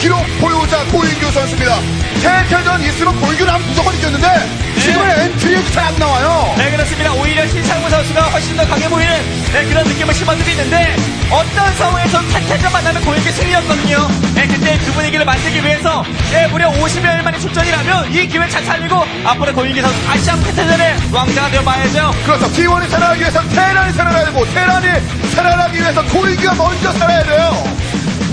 기록 보유자 고인규 선수입니다. 태태전 있으면 고인규는 무조건 이겼는데 지금은 엔트리에도 잘 안 나와요. 네, 그렇습니다. 오히려 신상무 선수가 훨씬 더 강해 보이는 그런 느낌을 심어주고 있는데 어떤 상황에서 태태전 만나면 고인규 승리였거든요. 그때 그 분위기를 만들기 위해서 무려 50여일 만에 출전이라면 이 기회를 잘 살리고 앞으로 고인규 선수 다시 한번 태태전의 왕자가 되어봐야죠. 그렇죠. T1이 살아나기 위해서 테란이 살아나야 되고 테란이 살아나기 위해서 고인규가 먼저 살아야 돼요.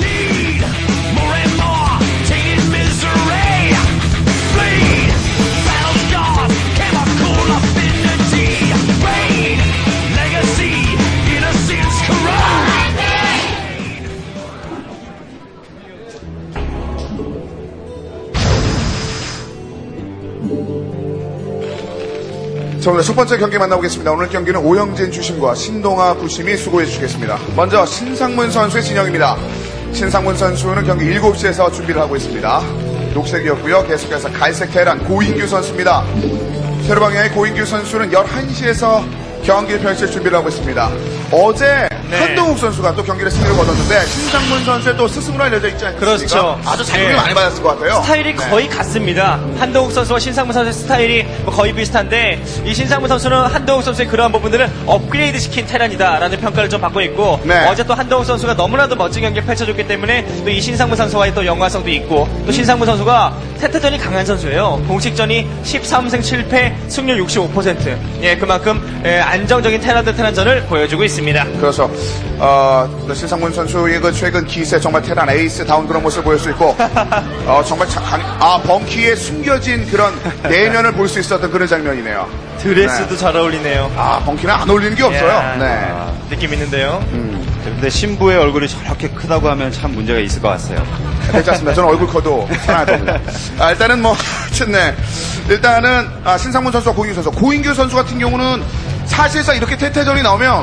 자, 오늘 첫 번째 경기 만나보겠습니다. 오늘 경기는 오영진 주심과 신동아 부심이 수고해 주시겠습니다. 먼저 신상문 선수의 진영입니다. 신상문 선수는 경기 7시에서 준비를 하고 있습니다. 녹색이었고요. 계속해서 갈색 테란 고인규 선수입니다. 세로 방향의 고인규 선수는 11시에서 경기를 펼칠 준비를 하고 있습니다. 어제 한동욱 선수가 또 경기를 승리를 거뒀는데 신상문 선수의 또 스승으로 알려져 있지 않습니까? 그렇죠. 아주 자극을 많이 받았을 것 같아요. 스타일이 거의 같습니다. 한동욱 선수와 신상문 선수의 스타일이 거의 비슷한데 이 신상문 선수는 한동욱 선수의 그러한 부분들을 업그레이드 시킨 테란이다라는 평가를 좀 받고 있고 어제 또 한동욱 선수가 너무나도 멋진 경기를 펼쳐줬기 때문에 또 이 신상문 선수와의 또 연관성도 있고 또 신상문 선수가 태태전이 강한 선수예요. 공식전이 13승 7패 승률 65%. 그만큼 안정적인 테란 대 테란전을 보여주고 있습니다. 그래서 신상문 선수의 그 최근 기세 정말 테란 에이스다운 그런 모습을 보일 수 있고 정말 벙키에 숨겨진 그런 내면을 볼 수 있었던 그런 장면이네요. 드레스도 잘 어울리네요. 벙키는 안 어울리는 게 없어요. 느낌 있는데요. 근데 신부의 얼굴이 저렇게 크다고 하면 참 문제가 있을 것 같아요. 괜찮습니다. 저는 얼굴 커도 편하답니다. 일단은 일단은 신상문 선수와 고인규 선수. 고인규 선수 같은 경우는 사실상 이렇게 태태전이 나오면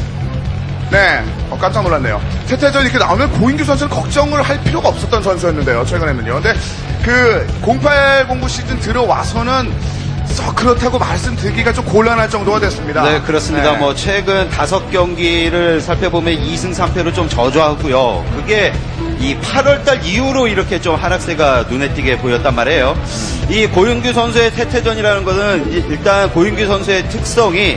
깜짝 놀랐네요. 태태전 이렇게 나오면 고인규 선수는 걱정을 할 필요가 없었던 선수였는데요. 최근에는요. 근데 그 0809 시즌 들어와서는 그렇다고 말씀드리기가 좀 곤란할 정도가 됐습니다. 네, 그렇습니다. 최근 5경기를 살펴보면 2승 3패로 좀 저조하고요. 그게 이 8월달 이후로 이렇게 좀 하락세가 눈에 띄게 보였단 말이에요. 이 고인규 선수의 태태전이라는 것은 일단 고인규 선수의 특성이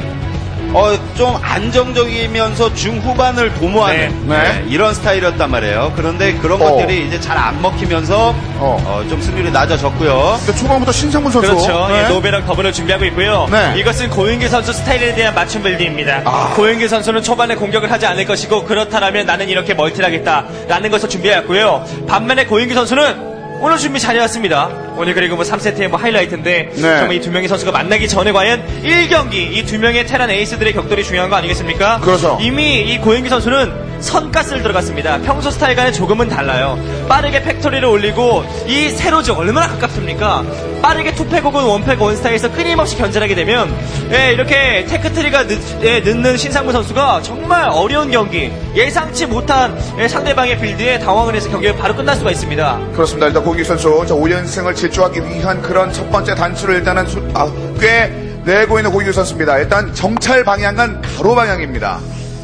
좀 안정적이면서 중후반을 도모하는 이런 스타일이었단 말이에요. 그런데 그런 것들이 이제 잘 안 먹히면서 좀 승률이 낮아졌고요. 근데 초반부터 신상문 선수 그렇죠. 노베락 더블을 준비하고 있고요. 이것은 고인규 선수 스타일에 대한 맞춤 빌드입니다. 고인규 선수는 초반에 공격을 하지 않을 것이고 그렇다면 나는 이렇게 멀티를 하겠다라는 것을 준비해왔고요. 반면에 고인규 선수는 오늘 준비 잘해왔습니다. 오늘 그리고 3세트의 하이라이트인데 정말 이 두 명의 선수가 만나기 전에 과연 1경기 이 두 명의 테란 에이스들의 격돌이 중요한 거 아니겠습니까? 그렇죠. 이미 이 고인규 선수는 선가스를 들어갔습니다. 평소 스타일과는 조금은 달라요. 빠르게 팩토리를 올리고 이 세로지 얼마나 가깝습니까? 빠르게 투팩 혹은 원팩 원스타일에서 끊임없이 견제하게 되면 이렇게 테크트리가 늦는 신상무 선수가 정말 어려운 경기, 예상치 못한 상대방의 빌드에 당황을 해서 경기가 바로 끝날 수가 있습니다. 그렇습니다. 일단 고인규 선수 5연승을 질주하기 위한 그런 첫 번째 단추를 일단은 꽤 내고 있는 고인규 선수입니다. 일단 정찰 방향은 가로 방향입니다.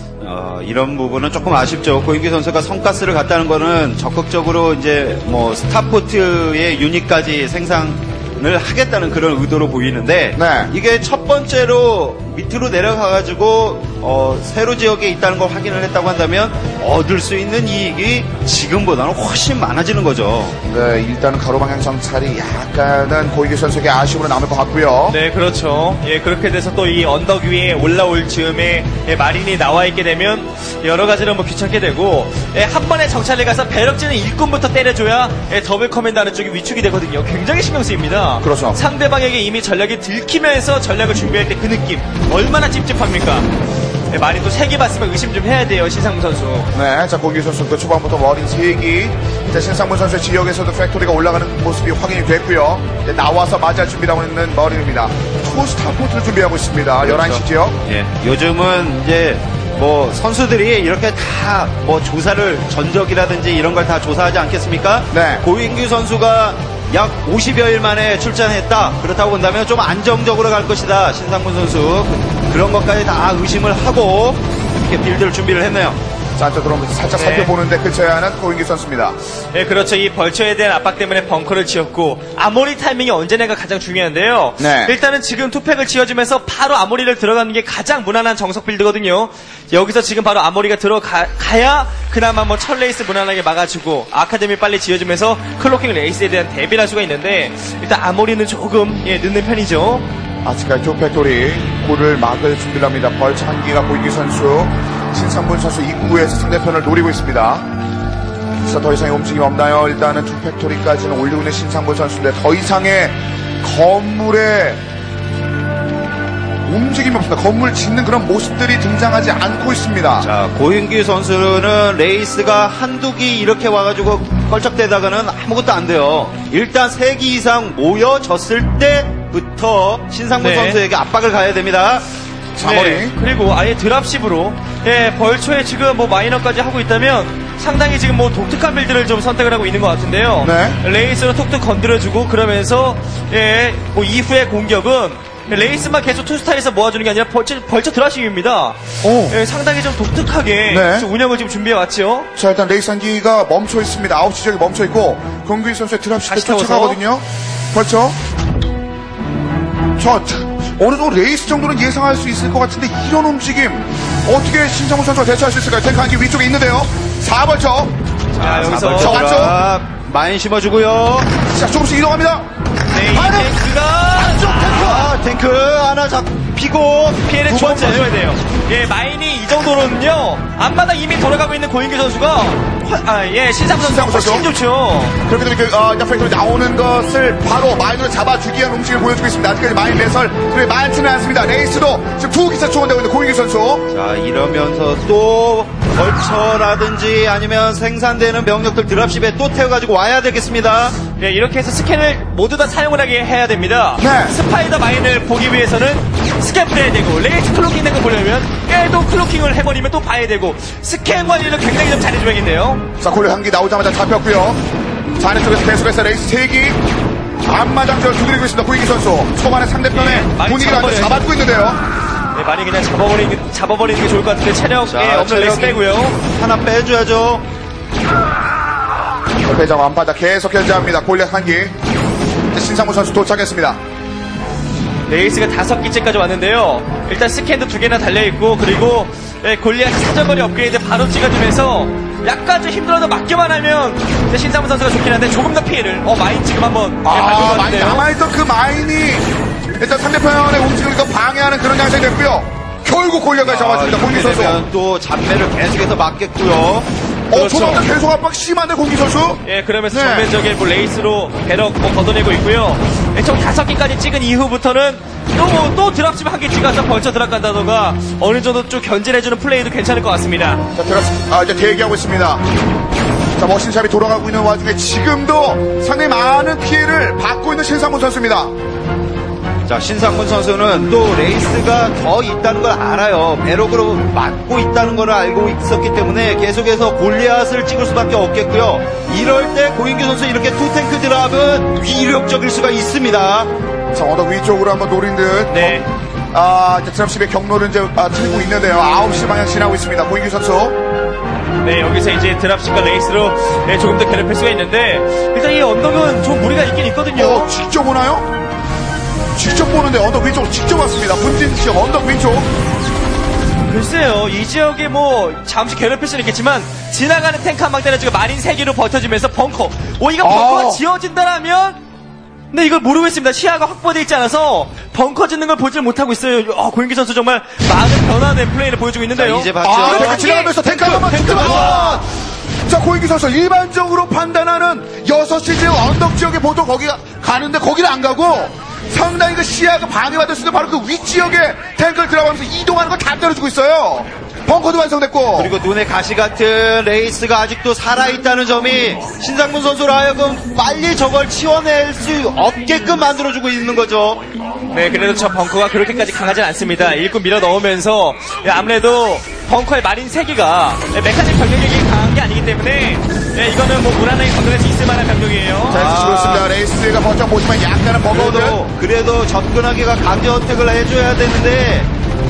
이런 부분은 조금 아쉽죠. 고인규 선수가 성가스를 갔다는 거는 적극적으로 이제 스타포트의 유닛까지 생산을 하겠다는 그런 의도로 보이는데 이게 첫 번째로 밑으로 내려가가지고 세로 지역에 있다는 걸 확인을 했다고 한다면 얻을 수 있는 이익이 지금보다는 훨씬 많아지는 거죠. 네, 일단은 가로방향 정찰이 약간은 고인규 선수에게 아쉬움으로 남을 것 같고요. 네, 그렇죠. 그렇게 돼서 또 이 언덕 위에 올라올 즈음에 마린이 나와 있게 되면 여러 가지로 귀찮게 되고 한 번에 정찰을 가서 배럭지는 일꾼부터 때려줘야 더블 커맨드하는 쪽이 위축이 되거든요. 굉장히 신경 쓰입니다. 그렇죠. 상대방에게 이미 전략이 들키면서 전략을 준비할 때 그 느낌 얼마나 찝찝합니까? 많이 또 3개 봤으면 의심 좀 해야 돼요, 신상문 선수. 네, 자, 고인규 선수 그 초반부터 머린 3기. 자, 신상문 선수의 지역에서도 팩토리가 올라가는 모습이 확인이 됐고요. 나와서 맞이할 준비하고 있는 머린입니다. 투스타포트를 준비하고 있습니다. 그렇죠. 11시 지역. 요즘은 이제 선수들이 이렇게 다 조사를 전적이라든지 이런 걸 다 조사하지 않겠습니까? 고인규 선수가 약 50여일 만에 출전했다. 그렇다고 본다면 좀 안정적으로 갈 것이다. 신상문 선수. 그런 것까지 다 의심을 하고 이렇게 빌드를 준비를 했네요. 자, 안쪽 들어오면서 살짝 네. 살펴보는데 그쳐야 하는 고인규 선수입니다. 네, 그렇죠. 이 벌처에 대한 압박 때문에 벙커를 지었고 아모리 타이밍이 언제나가 가장 중요한데요. 네. 일단은 지금 투팩을 지어주면서 바로 아모리를 들어가는 게 가장 무난한 정석 빌드거든요. 여기서 지금 바로 아모리가 들어가야 그나마 뭐 첫 레이스 무난하게 막아주고 아카데미 빨리 지어주면서 클로킹 레이스에 대한 대비를 할 수가 있는데 일단 아모리는 조금 늦는 편이죠. 아직까지 투팩토리 골을 막을 준비를 합니다. 벌처 한기가 고인규 선수, 신상문 선수 입구에서 상대편을 노리고 있습니다. 진짜 더 이상의 움직임 없나요? 일단은 투팩토리까지는 올리고 있는 신상문 선수인데 더 이상의 건물에 움직임이 없습니다. 건물 짓는 그런 모습들이 등장하지 않고 있습니다. 자, 고인규 선수는 레이스가 한두 기 이렇게 와가지고 껄쩍대다가는 아무것도 안 돼요. 일단 3기 이상 모여졌을 때부터 신상문 네. 선수에게 압박을 가야 됩니다. 자머리. 그리고 아예 드랍십으로 벌초에 지금 뭐 마이너까지 하고 있다면 상당히 지금 뭐 독특한 빌드를 좀 선택을 하고 있는 것 같은데요. 네. 레이스로 톡톡 건드려주고 그러면서 뭐 이후의 공격은 레이스만 계속 투스타에서 모아주는 게 아니라 벌처 드랍십입니다. 상당히 좀 독특하게 네. 좀 운영을 지금 준비해왔죠. 자, 일단 레이스 한기가 멈춰 있습니다. 9시 지역에 멈춰 있고 공규 선수의 드랍시트 다시 태워서. 쫓아가거든요. 벌써 저 어느 정도 레이스 정도는 예상할 수 있을 것 같은데 이런 움직임 어떻게 신상훈 선수가 대처할 수 있을까요? 탱크 한기 위쪽에 있는데요. 4벌처. 자, 여기서 자, 왔죠? 많이 심어주고요. 자, 조금씩 이동합니다. 네, 이 반응! 탱크가 탱크 하나 잡히고 피해를 두 번째. 줘줘야 돼요. 마인이 이 정도로는요, 앞마당 이미 돌아가고 있는 고인규 선수가, 신상무 선수가 훨씬 좋죠. 그렇게 되면 일단 팩토리 나오는 것을 바로 마인으로 잡아주기 위한 움직임을 보여주고 있습니다. 아직까지 마인 매설 그래 많지는 않습니다. 레이스도 지금 두 기차 초원되고 있는 고인규 선수. 자, 이러면서 또 벌처라든지 아니면 생산되는 병력들 드랍십에 또 태워가지고 와야 되겠습니다. 네, 이렇게 해서 스캔을 모두 다 사용을 하게 해야 됩니다. 네. 스파이더 마인을 보기 위해서는 스캔을 해야 되고, 레이스 클로킹 된 거 보려면, 또 클로킹을 해버리면 또 봐야 되고, 스캔 관리를 굉장히 좀 잘해줘야겠네요. 자, 골 한기 나오자마자 잡혔고요. 자, 안쪽에서 계속해서 레이스 3기 앞마당 저 두드리고 있습니다. 고인규 선수. 초반에 상대편의 많이 분위기를 아주 잡아버려야죠. 잡아주고 있는데요. 네, 많이 그냥 잡아버리는 게 좋을 것 같은데, 체력에 없는 레이스 빼고요. 하나 빼줘야죠. 배정 안바다 계속 견제합니다. 골리앗 한기. 이제 신상무 선수 도착했습니다. 레이스가 5기째까지 왔는데요. 일단 스캔도 2개나 달려있고, 그리고 골리앗 사정거리 업그레이드 바로 찍어주면서 약간 좀 힘들어도 맞기만 하면 이제 신상무 선수가 좋긴 한데 조금 더 피해를 마인 지금 한번 많이 밟아봤는데요. 남아있던 그 마인이 일단 상대편의 움직임을 더 방해하는 그런 양상이 됐고요. 결국 골리앗까지 잡았습니다. 고인규 선수. 되면 또 잔매를 계속해서 막겠고요. 그렇죠. 초반부터 계속 압박 심한데 고인규 선수. 그러면서 네. 정면적인 뭐 레이스로 배럭 걷어내고 있고요. 총 5개까지 찍은 이후부터는 또 드랍십 한 개 찍어서 벌쳐 들어간다던가 어느 정도 좀 견제해주는 플레이도 괜찮을 것 같습니다. 자, 이제 대기하고 있습니다. 자, 머신샵이 돌아가고 있는 와중에 지금도 상당히 많은 피해를 받고 있는 신상문 선수입니다. 자, 신상문 선수는 또 레이스가 더 있다는 걸 알아요. 배럭으로 막고 있다는 걸 알고 있었기 때문에 계속해서 골리앗을 찍을 수밖에 없겠고요. 이럴 때 고인규 선수 이렇게 투탱크 드랍은 위력적일 수가 있습니다. 자, 언덕 위쪽으로 한번 노린 듯. 네. 이제 드랍십의 경로를 이제 틀고 있는데요. 9시 방향 지나고 있습니다. 고인규 선수. 네, 여기서 이제 드랍십과 레이스로 조금 더 괴롭힐 수가 있는데 일단 이 언덕은 좀 무리가 있긴 있거든요. 직접 오나요? 직접 보는데 언덕 위쪽으로 직접 왔습니다. 분진 지역 언덕 위쪽. 글쎄요, 이 지역에 뭐 잠시 괴롭힐 수는 있겠지만 지나가는 탱크 한 방 때려주고 마린 3개로 버텨주면서 벙커. 이거 벙커가 지어진다라면 근데 이걸 모르고 있습니다. 시야가 확보되어 있지 않아서 벙커 짓는 걸 보질 못하고 있어요. 고인규 선수 정말 많은 변화된 플레이를 보여주고 있는데요. 자, 이제 봤죠. 탱크 지나가면서 탱크 한번 들어가. 자, 고인규 선수 일반적으로 판단하는 6시 지역 언덕 지역에 보통 거기가 가는데 거기는 안 가고 상당히 그 시야가 방해받을 수 있는 바로 그 윗지역에 탱크를 들어가면서 이동하는 걸 다 때려주고 있어요. 벙커도 완성됐고. 그리고 눈에 가시 같은 레이스가 아직도 살아있다는 점이 신상문 선수로 하여금 빨리 저걸 치워낼 수 없게끔 만들어주고 있는 거죠. 네, 그래도 저 벙커가 그렇게까지 강하진 않습니다. 일꾼 밀어 넣으면서 아무래도 벙커의 마린 3개가 메카닉 병력이 강한 게 아니기 때문에 이거는 뭐 무난하게 건드릴 수 있을 만한 병력이에요. 잘 쓰시고 있습니다. 레이스가 버텨보지만 약간은 버거워도 그래도 접근하기가 강제 어택을 해줘야 되는데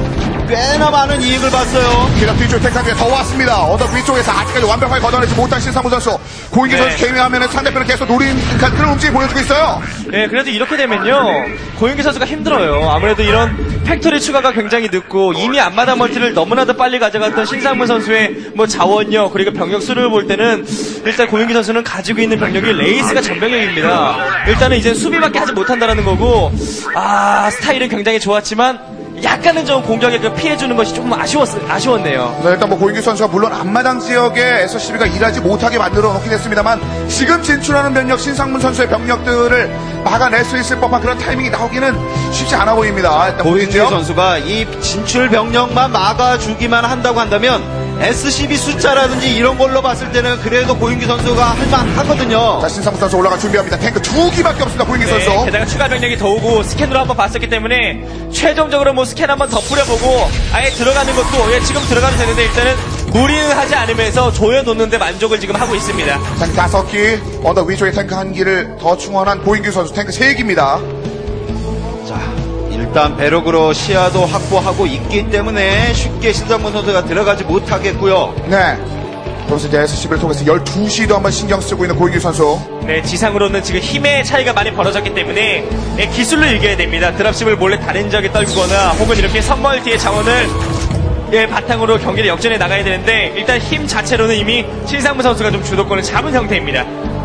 꽤나 많은 이익을 봤어요. 기다 뒤쪽 탱크가 더 왔습니다. 언덕 위쪽에서 아직까지 완벽하게 걷어내지 못한 신상무 선수. 고인기 선수 개미 화면에 상대편을 계속 노린 그런 움직임 보여주고 있어요. 네, 그래도 이렇게 되면요. 고윤기 선수가 힘들어요. 아무래도 이런 팩토리 추가가 굉장히 늦고 이미 앞마당 멀티를 너무나도 빨리 가져갔던 신상문 선수의 뭐 자원력 그리고 병력 수를 볼 때는 일단 고윤기 선수는 가지고 있는 병력이 레이스가 전병력입니다. 일단은 이제 수비밖에 하지 못한다라는 거고 스타일은 굉장히 좋았지만 약간은 좀 공격에 그 피해주는 것이 조금 아쉬웠네요. 네, 일단 뭐 고인기 선수가 물론 앞마당 지역에 SCB가 일하지 못하게 만들어 놓긴 했습니다만 지금 진출하는 병력 신상문 선수의 병력들을 막아낼 수 있을 법한 그런 타이밍이 나오기는 쉽지 않아 보입니다. 일단 고인기 선수가 이 진출 병력만 막아주기만 한다고 한다면 SCB 숫자라든지 이런 걸로 봤을 때는 그래도 고인기 선수가 할만하거든요. 자, 신상문 선수 올라가 준비합니다. 탱크 2기밖에 없습니다. 고인기 선수. 게다가 추가 병력이 더 오고 스캔으로 한번 봤었기 때문에 최종적으로 뭐 스캔 한번 더 뿌려보고 아예 들어가는 것도 지금 들어가도 되는데 일단은 무리는 하지 않으면서 조여놓는데 만족을 지금 하고 있습니다. 탱크 5기, 언덕 위쪽에 탱크 1기를 더 충원한 고인기 선수 탱크 3기입니다. 자, 일단 배럭으로 시야도 확보하고 있기 때문에 쉽게 신상문 선수가 들어가지 못하겠고요. 네. 그래서 이제 SCB를 통해서 12시도 한번 신경 쓰고 있는 고인기 선수. 네, 지상으로는 지금 힘의 차이가 많이 벌어졌기 때문에 기술로 이겨야 됩니다. 드랍십을 몰래 다른 지역에 떨구거나 혹은 이렇게 선멀티의 자원을 바탕으로 경기를 역전해 나가야 되는데 일단 힘 자체로는 이미 신상무 선수가 좀 주도권을 잡은 형태입니다.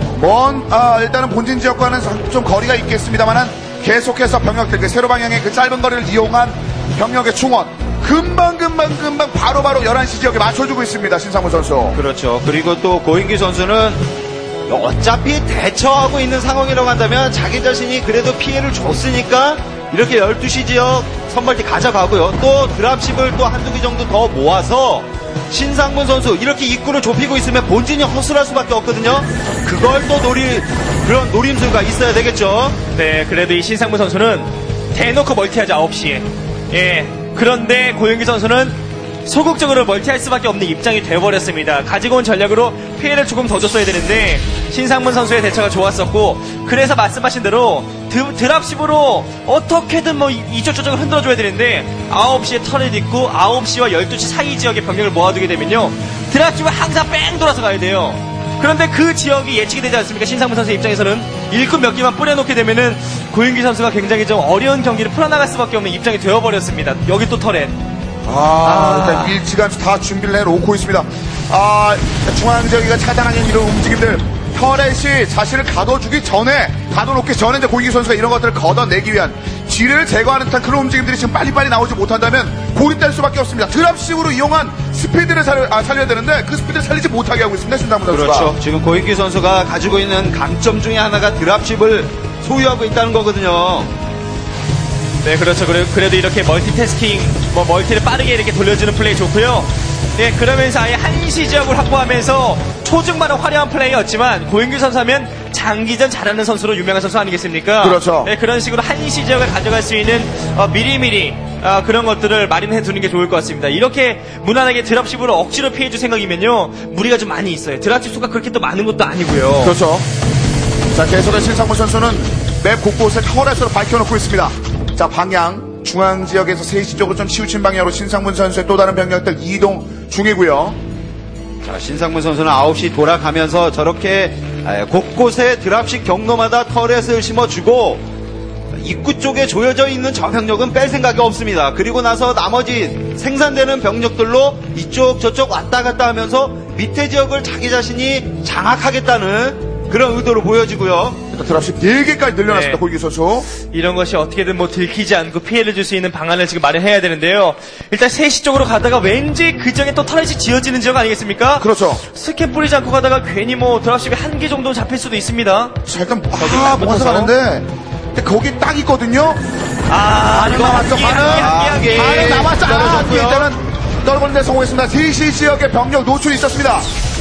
일단은 본진 지역과는 좀 거리가 있겠습니다만은 계속해서 병력들, 그 세로 방향의 그 짧은 거리를 이용한 병력의 충원. 금방 바로 11시 지역에 맞춰주고 있습니다. 신상무 선수. 그렇죠. 그리고 또 고인기 선수는 어차피 대처하고 있는 상황이라고 한다면 자기 자신이 그래도 피해를 줬으니까 이렇게 12시 지역 선발티 가져가고요. 또 드랍십을 또 한두 개 정도 더 모아서 신상문 선수 이렇게 입구를 좁히고 있으면 본진이 허술할 수밖에 없거든요. 그걸 또 그런 노림수가 있어야 되겠죠. 네, 그래도 이 신상문 선수는 대놓고 멀티하자 9시에. 그런데 고윤기 선수는 소극적으로 멀티할 수밖에 없는 입장이 되어버렸습니다. 가지고 온 전략으로 피해를 조금 더 줬어야 되는데 신상문 선수의 대처가 좋았었고 그래서 말씀하신 대로 드랍십으로 어떻게든 뭐 이쪽저쪽을 흔들어줘야 되는데 9시에 턴을 딛고 9시와 12시 사이 지역에 병력을 모아두게 되면요 드랍십을 항상 뺑 돌아서 가야 돼요. 그런데 그 지역이 예측이 되지 않습니까? 신상문 선수 입장에서는 일꾼 몇 개만 뿌려놓게 되면은 고윤기 선수가 굉장히 좀 어려운 경기를 풀어나갈 수밖에 없는 입장이 되어버렸습니다. 여기 또 터렛. 일단 일찌감치 다 준비를 해놓고 있습니다. 중앙지역이가 차단하는 이런 움직임들. 터렛이 자신을 가둬주기 전에, 가둬놓기 전에 이제 고인기 선수가 이런 것들을 걷어내기 위한 지뢰를 제거하는 듯한 그런 움직임들이 지금 빨리빨리 나오지 못한다면 고립될 수밖에 없습니다. 드랍식으로 이용한 스피드를 살려야 되는데 그 스피드를 살리지 못하게 하고 있습니다. 신상문 선수가. 그렇죠. 지금 고인기 선수가 가지고 있는 강점 중에 하나가 드랍십을 소유하고 있다는 거거든요. 네, 그렇죠. 그래도 이렇게 멀티태스킹, 멀티를 빠르게 이렇게 돌려주는 플레이 좋고요. 네, 그러면서 아예 한시 지역을 확보하면서 초중반은 화려한 플레이였지만 고인규 선수 하면 장기전 잘하는 선수로 유명한 선수 아니겠습니까? 그렇죠. 네, 그런 식으로 한시 지역을 가져갈 수 있는 미리미리 그런 것들을 마련해 두는 게 좋을 것 같습니다. 이렇게 무난하게 드랍십으로 억지로 피해줄 생각이면요 무리가 좀 많이 있어요. 드랍십 수가 그렇게 또 많은 것도 아니고요. 그렇죠. 자, 계속해서 신상문 선수는 맵 곳곳에 터렛으로 밝혀놓고 있습니다. 자, 방향 중앙지역에서 3시 쪽으로 좀 치우친 방향으로 신상문 선수의 또 다른 병력들 이동 중이고요. 자, 신상문 선수는 9시 돌아가면서 저렇게 곳곳에 드랍식 경로마다 터렛을 심어주고 입구 쪽에 조여져 있는 저 병력은 뺄 생각이 없습니다. 그리고 나서 나머지 생산되는 병력들로 이쪽 저쪽 왔다 갔다 하면서 밑에 지역을 자기 자신이 장악하겠다는 그런 의도로 보여지고요. 일단 드랍십 4개까지 늘려놨습니다. 네. 고인규 선수. 이런 것이 어떻게든 들키지 않고 피해를 줄 수 있는 방안을 지금 마련해야 되는데요. 일단 3시 쪽으로 가다가 왠지 그 지역에 또 터렛이 지어지는 지역 아니겠습니까? 그렇죠. 스캔 뿌리지 않고 가다가 괜히 드랍십이 1개 정도 잡힐 수도 있습니다. 자, 일단 모아서 가는데 근데 거기 딱 있거든요. 이거 남았죠. 반은 남았죠. 떨어졌고요. 일단은 떨어버리는 데 성공했습니다. 3시 지역에 병력 노출이 있었습니다.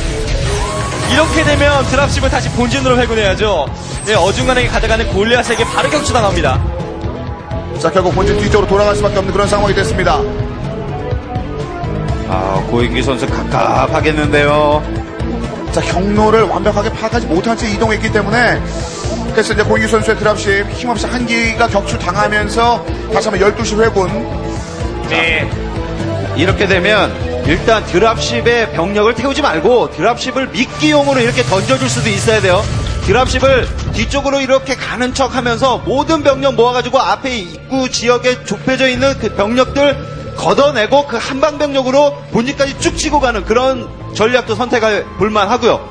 이렇게 되면 드랍십을 다시 본진으로 회군해야죠. 네, 어중간하게 가져가는 골리앗에게 바로 격추당합니다. 자, 결국 본진 뒤쪽으로 돌아갈 수밖에 없는 그런 상황이 됐습니다. 고인기 선수 갑갑하겠는데요. 자, 경로를 완벽하게 파악하지 못한 채 이동했기 때문에 그래서 이제 고인규 선수의 드랍십 힘없이 한기가 격추당하면서 다시 한번 12시 회군. 네. 이렇게 되면 일단 드랍십에 병력을 태우지 말고 드랍십을 미끼용으로 이렇게 던져줄 수도 있어야 돼요. 드랍십을 뒤쪽으로 이렇게 가는 척 하면서 모든 병력 모아가지고 앞에 입구 지역에 좁혀져 있는 그 병력들 걷어내고 그 한방 병력으로 본진까지 쭉 치고 가는 그런 전략도 선택해 볼만 하고요.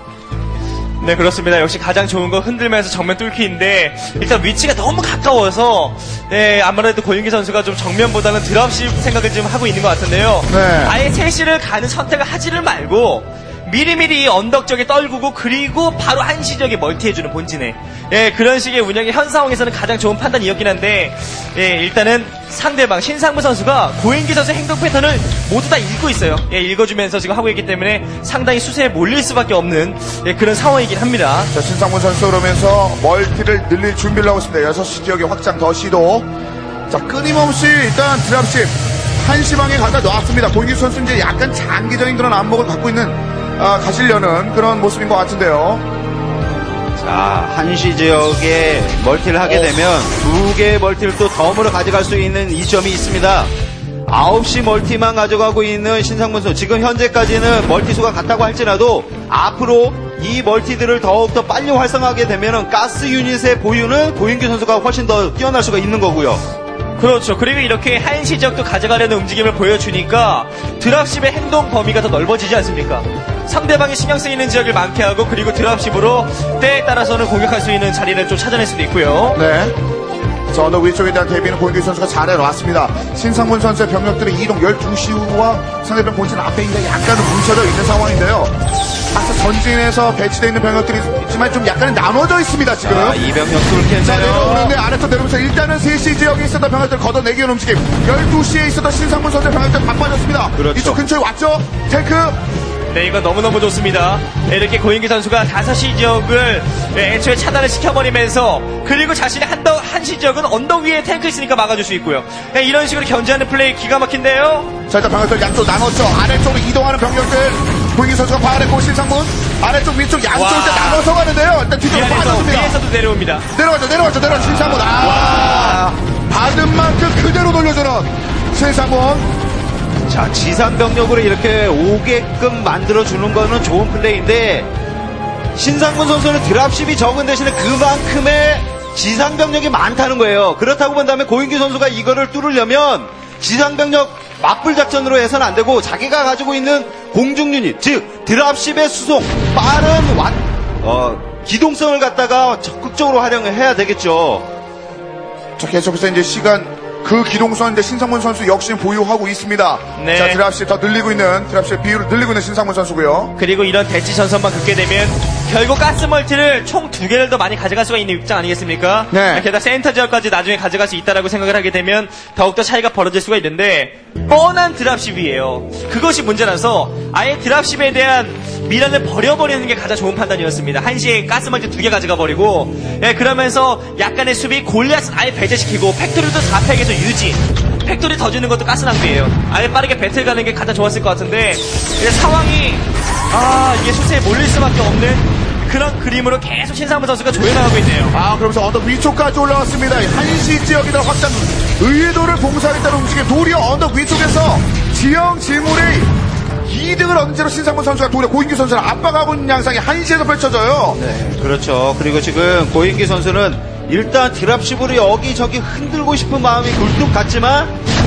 네, 그렇습니다. 역시 가장 좋은 건 흔들면서 정면 뚫기인데 일단 위치가 너무 가까워서 아무래도 고윤기 선수가 좀 정면보다는 드랍십 생각을 좀 하고 있는 것 같은데요. 네. 아예 세시를 가는 선택을 하지를 말고 미리미리 언덕 쪽에 떨구고 그리고 바로 한시적에 멀티해주는 본진에 그런 식의 운영이 현 상황에서는 가장 좋은 판단이었긴 한데 일단은 상대방 신상무 선수가 고인기 선수의 행동 패턴을 모두 다 읽고 있어요. 읽어주면서 지금 하고 있기 때문에 상당히 수세에 몰릴 수밖에 없는 그런 상황이긴 합니다. 자, 신상문 선수 그러면서 멀티를 늘릴 준비를 하고 있습니다. 6시 지역의 확장 더 시도. 자, 끊임없이 일단 드랍십 한시방에 갖다 놨습니다. 고인기 선수 이제 약간 장기적인 그런 안목을 갖고 있는 가시려는 그런 모습인 것 같은데요. 자, 한시 지역에 멀티를 하게 되면 2개의 멀티를 또 덤으로 가져갈 수 있는 이점이 있습니다. 9시 멀티만 가져가고 있는 신상문 선수. 지금 현재까지는 멀티 수가 같다고 할지라도 앞으로 이 멀티들을 더욱더 빨리 활성화하게 되면 가스 유닛의 보유는 고인규 선수가 훨씬 더 뛰어날 수가 있는 거고요. 그렇죠. 그리고 이렇게 한시 지역도 가져가려는 움직임을 보여주니까 드랍십의 행동 범위가 더 넓어지지 않습니까? 상대방이 신경 쓰이는 지역을 많게 하고 그리고 드랍십으로 때에 따라서는 공격할 수 있는 자리를 좀 찾아낼 수도 있고요. 네. 자, 언덕 위쪽에 대한 대비는 고인규 선수가 잘해놨습니다. 신상문 선수의 병력들의 이동 12시 후와 상대편 본진 앞에 있는 약간은 뭉쳐져 있는 상황인데요. 아까 전진에서 배치되어 있는 병력들이 있지만 좀 약간은 나눠져 있습니다, 지금. 이 병력 뚫겠네요. 자, 내려오는데 아래쪽 내려오면서 일단은 3시 지역에 있었던 병력들 걷어내기 위한 움직임. 12시에 있었던 신상문 선수의 병력들 바빠졌습니다. 그렇죠. 이쪽 근처에 왔죠? 탱크. 네, 이거 너무너무 좋습니다. 이렇게 고인기 선수가 5시 지역을 애초에 차단을 시켜버리면서 그리고 자신의 한시 지역은 언덕 위에 탱크 있으니까 막아줄 수 있고요. 이런 식으로 견제하는 플레이 기가 막힌데요. 자, 일단 병력들 양쪽 나눴죠. 아래쪽으로 이동하는 병력들. 고인기 선수가 바라냈고 신상문. 아래쪽 위쪽 양쪽 일단 나눠서 가는데요. 일단 뒤쪽으로 빠졌습니다. 위에서도 내려옵니다. 내려가죠. 신상문. 받은 만큼 그대로 돌려주는 신상문. 자, 지상 병력으로 이렇게 오게끔 만들어주는 거는 좋은 플레이인데 신상문 선수는 드랍십이 적은 대신에 그만큼의 지상 병력이 많다는 거예요. 그렇다고 본다면 고인규 선수가 이거를 뚫으려면 지상 병력 맞불 작전으로 해서는 안 되고 자기가 가지고 있는 공중 유닛, 즉 드랍십의 수송, 빠른 기동성을 갖다가 적극적으로 활용을 해야 되겠죠. 자, 계속해서 이제 그 기동선 이제 신상문 선수 역시 보유하고 있습니다. 네. 자, 드랍십 더 늘리고 있는 드랍십 비율을 늘리고 있는 신상문 선수고요. 그리고 이런 대치 전선만 긋게 되면 결국 가스 멀티를 총 2개를 더 많이 가져갈 수가 있는 입장 아니겠습니까? 네. 게다가 센터 지역까지 나중에 가져갈 수 있다라고 생각을 하게 되면 더욱더 차이가 벌어질 수가 있는데 뻔한 드랍십이에요. 그것이 문제라서 아예 드랍십에 대한 미련을 버려버리는 게 가장 좋은 판단이었습니다. 한시에 가스 멀티 2개 가져가 버리고 그러면서 약간의 수비 골리앗은 아예 배제시키고 팩토리도 4팩에서 유지. 팩토리 더 주는 것도 가스 낭비예요. 아예 빠르게 배틀 가는 게 가장 좋았을 것 같은데 상황이 이게 수세에 몰릴 수밖에 없는 그런 그림으로 계속 신상무 선수가 조여나가고 있네요. 그러면서 언덕 위쪽까지 올라왔습니다. 한시 지역이다 확장 의도를 봉사하겠다는 움직임. 도리어 언덕 위쪽에서 지형 질물의 2등을 얻은 채로 신상문 선수가 도리어 고인규 선수를 압박하고 있는 양상이 한시에서 펼쳐져요. 네, 그렇죠. 그리고 지금 고인기 선수는 일단 드랍십으로 여기저기 흔들고 싶은 마음이 굴뚝 같지만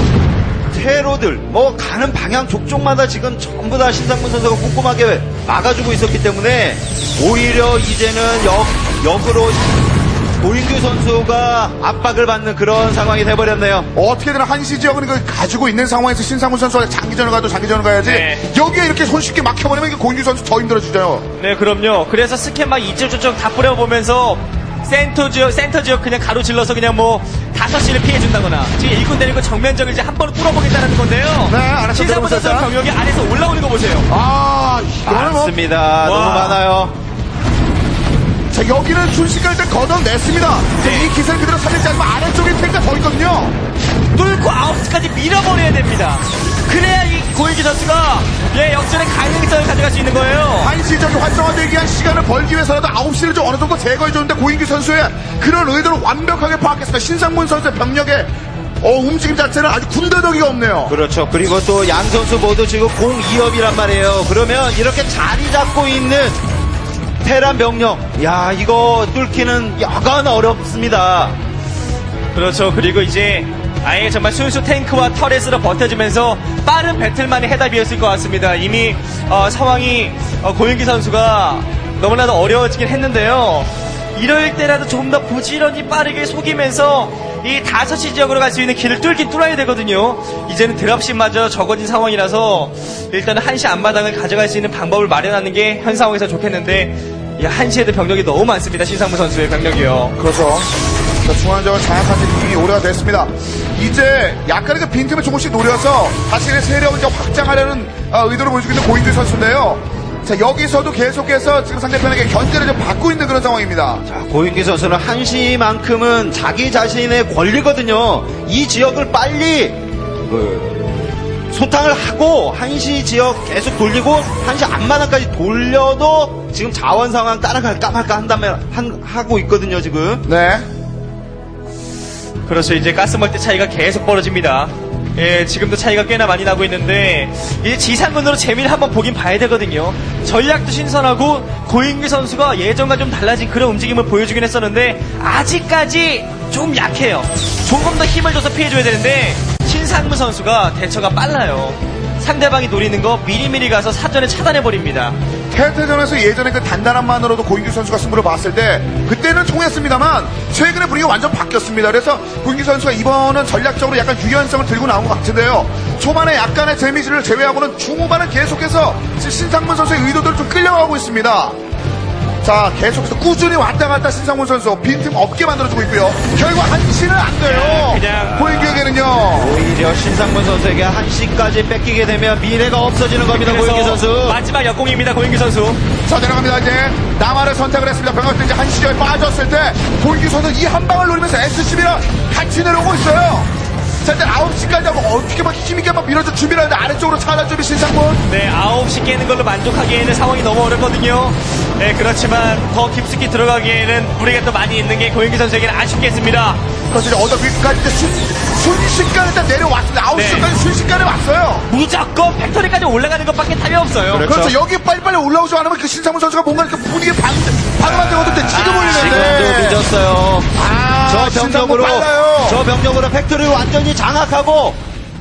퇴로들 가는 방향 족족마다 지금 전부 다 신상문 선수가 꼼꼼하게 막아주고 있었기 때문에 오히려 이제는 역으로 고인규 선수가 압박을 받는 그런 상황이 돼버렸네요. 어떻게든 한시 지역은 이걸 가지고 있는 상황에서 신상문 선수가 장기전을 가야지. 네. 여기에 이렇게 손쉽게 막혀버리면 이게 고인규 선수 더 힘들어지죠. 네, 그럼요. 그래서 스캔 막 이쪽저쪽 다 뿌려보면서 센터 지역 그냥 가로질러서 그냥 5시를 피해준다거나 지금 일꾼 데리고 정면적을 이제 한 번은 뚫어보겠다는 건데요. 네, 알았어. 신상문 선수 병력이 아래서 올라오는 거 보세요. 이거는 많습니다. 너무 많아요. 자, 여기는 순식간에 일단 걷어냈습니다. 네. 이 기세를 그대로 살리지 않으면 아래쪽에 탱크가 더 있거든요. 뚫고 9시까지 밀어버려야 됩니다. 그래야 이 고인기 선수가 역전의 가능성을 가져갈 수 있는 거예요. 한시 지역이 활성화되기 위한 시간을 벌기 위해서라도 9시를 좀 어느 정도 제거해줬는데 고인규 선수의 그런 의도를 완벽하게 파악했습니다. 신상문 선수의 병력의 움직임 자체는 아주 군더더기가 없네요. 그렇죠. 그리고 또 양 선수 모두 지금 0-2업이란 말이에요. 그러면 이렇게 자리 잡고 있는 테란 병력, 야, 이거 뚫기는 여간 어렵습니다. 그렇죠. 그리고 이제 아예 정말 순수 탱크와 터렛으로 버텨주면서 빠른 배틀만이 해답이었을 것 같습니다. 이미 상황이 고윤기 선수가 너무나도 어려워지긴 했는데요. 이럴 때라도 좀 더 부지런히 빠르게 속이면서 이 5시 지역으로 갈 수 있는 길을 뚫긴 뚫어야 되거든요. 이제는 드랍십마저 적어진 상황이라서 일단은 1시 앞마당을 가져갈 수 있는 방법을 마련하는 게 현 상황에서 좋겠는데, 이 1시에도 병력이 너무 많습니다. 신상무 선수의 병력이요. 그렇죠. 중앙적으로 장악한 지 이미 오래가 됐습니다. 이제 약간의 그 빈틈을 조금씩 노려서 자신의 세력을 이제 확장하려는 의도를 보여주고 있는 고인규 선수인데요. 자, 여기서도 계속해서 지금 상대편에게 견제를 좀 받고 있는 그런 상황입니다. 자, 고윤기 선수는 1시만큼은 자기 자신의 권리거든요. 이 지역을 빨리 소탕을 하고 1시 지역 계속 돌리고 1시 앞마당까지 돌려도 지금 자원 상황 따라갈까 말까 하고 있거든요, 지금. 네. 그렇죠. 이제 가스멀티 차이가 계속 벌어집니다. 예, 지금도 차이가 꽤나 많이 나고 있는데, 이제 지상군으로 재미를 한번 보긴 봐야 되거든요. 전략도 신선하고 고인규 선수가 예전과 좀 달라진 그런 움직임을 보여주긴 했었는데 아직까지 좀 약해요. 조금 더 힘을 줘서 피해줘야 되는데 신상무 선수가 대처가 빨라요. 상대방이 노리는 거 미리미리 가서 사전에 차단해버립니다. 태태전에서 예전에 그 단단함만으로도 고인규 선수가 승부를 봤을 때 그때는 통했습니다만 최근에 분위기가 완전 바뀌었습니다. 그래서 고인규 선수가 이번은 전략적으로 약간 유연성을 들고 나온 것 같은데요. 초반에 약간의 데미지를 제외하고는 중후반은 계속해서 신상문 선수의 의도들을 좀 끌려가고 있습니다. 자, 계속해서 꾸준히 왔다 갔다 신상문 선수 빈틈 없게 만들어주고 있고요. 결국 1시는 안 돼요. 그냥 고인규에게는요. 오히려 신상문 선수에게 1시까지 뺏기게 되면 미래가 없어지는 겁니다. 고윤기 선수. 마지막 역공입니다. 고윤기 선수. 자, 내려갑니다. 이제 남한을 선택을 했습니다. 병력들 이제 1시에 빠졌을 때 고인규 선수는 이 한 방을 노리면서 SCB랑 같이 내려오고 있어요. 자, 일단 9시까지 하고 어떻게 막 힘있게 막 밀어줘 준비를 하는데 아래쪽으로 차단 준비 신상문. 네, 9시 깨는 걸로 만족하기에는 상황이 너무 어렵거든요. 네, 그렇지만 더 깊숙이 들어가기에는 무리가 또 많이 있는 게 고윤기 선수에게는 아쉽겠습니다. 그래서 이제 언덕 위까지 이제 순식간에 일단 내려왔습니다. 9시까지 네. 순식간에 왔어요. 무조건 팩토리까지 올라가는 것밖에 답이 없어요. 그렇죠. 여기 빨리빨리 올라오지 않으면 그 신상문 선수가 뭔가 이렇게 분위기에 방만 되거든요. 지금 올리는데. 지금도 늦었어요. 저 병력으로 팩토리를 완전히 장악하고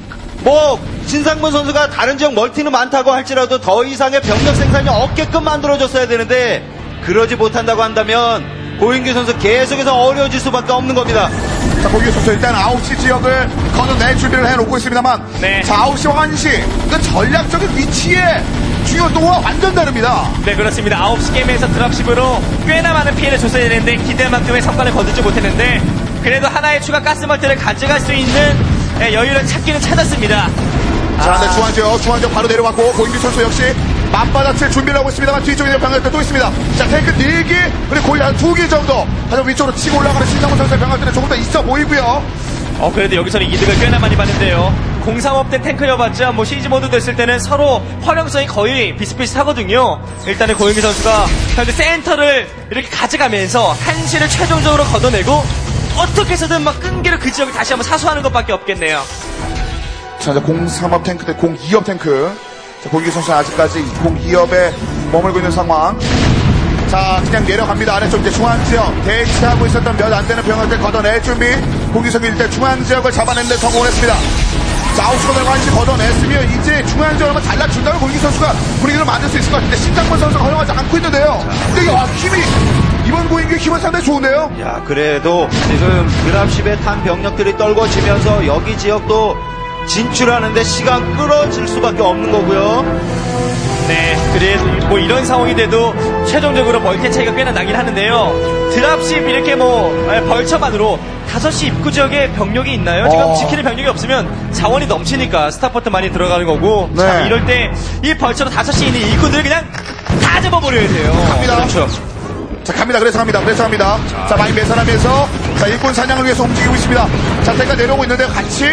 뭐 신상문 선수가 다른 지역 멀티는 많다고 할지라도 더 이상의 병력 생산이 없게끔 만들어줬어야 되는데 그러지 못한다고 한다면 고인규 선수 계속해서 어려워질 수밖에 없는 겁니다. 자, 고인규 선수 일단 9시 지역을 걷어낼 준비를 해놓고 있습니다만 네. 자, 9시와 1시 그 전략적인 위치에 중요도가 완전 다릅니다. 네, 그렇습니다. 9시 게임에서 드랍십으로 꽤나 많은 피해를 줬어야 되는데 기대만큼의 성과를 거두지 못했는데 그래도 하나의 추가 가스멀티를 가져갈 수 있는 여유를 찾기는 찾았습니다. 자, 네, 중앙지역 바로 내려왔고 고인규 선수 역시 맞받아칠 준비를 하고 있습니다만 뒤쪽에 병력들 또 있습니다. 자, 탱크 4개 그리고 거의 한 2개 정도 하지만 위쪽으로 치고 올라가는 신상문 선수의 병력들은 조금 더 있어 보이고요. 그래도 여기서는 이득을 꽤나 많이 봤는데요. 035대 탱크여봤자 뭐 시즈 모드 됐을 때는 서로 활용성이 거의 비슷비슷하거든요. 일단은 고윤기 선수가 현재 센터를 이렇게 가져가면서 1시를 최종적으로 걷어내고 어떻게 해서든 막 끈기를 그 지역을 다시 한번 사수하는 것밖에 없겠네요. 자, 이제 03업 탱크 대 02업 탱크. 자, 고인규 선수는 아직까지 02업에 머물고 있는 상황. 자, 그냥 내려갑니다. 아래쪽 이제 중앙지역 대치하고 있었던 몇 안 되는 병력들 걷어낼 준비. 고인규 선수 일단 중앙지역을 잡아내는데 성공을 했습니다. 자, 아웃스코어를 1시 걷어냈으면 이제 중앙지역을 한번 잘라준다면 고인규 선수가 분위기를 만들 수 있을 것 같은데 신상문 선수가 허용하지 않고 있는데요. 근데 힘이 이번 고인규 힘은 상당히 좋은데요. 야, 그래도 지금 드랍십에 탄 병력들이 떨궈지면서 여기 지역도 진출하는데 시간 끌어질 수밖에 없는 거고요. 네, 그래도 뭐 이런 상황이 돼도 최종적으로 멀티 차이가 꽤나 나긴 하는데요. 드랍십 이렇게 뭐 벌처만으로 5시 입구 지역에 병력이 있나요? 지금 지키는 병력이 없으면 자원이 넘치니까 스타포트 많이 들어가는 거고. 네. 자, 이럴 때 이 벌처로 5시에 있는 일꾼들을 그냥 다 잡아버려야 돼요. 갑니다. 그렇죠. 자, 갑니다. 그래서 갑니다. 자, 많이 매선하면서 자, 일꾼 사냥을 위해서 움직이고 있습니다. 자, 탱크가 내려오고 있는데 같이